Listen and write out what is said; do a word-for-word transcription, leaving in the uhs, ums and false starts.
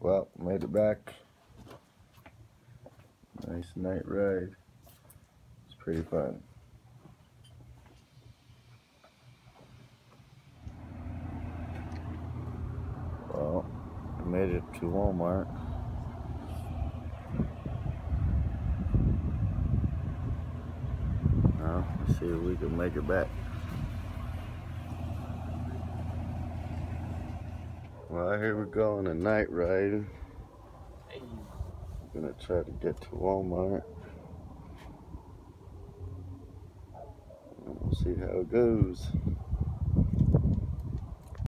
Well, made it back. Nice night ride. It's pretty fun. Well, I made it to Walmart. Now, let's see if we can make it back. Well, here we go on a night ride. Hey. I'm gonna try to get to Walmart. We'll see how it goes.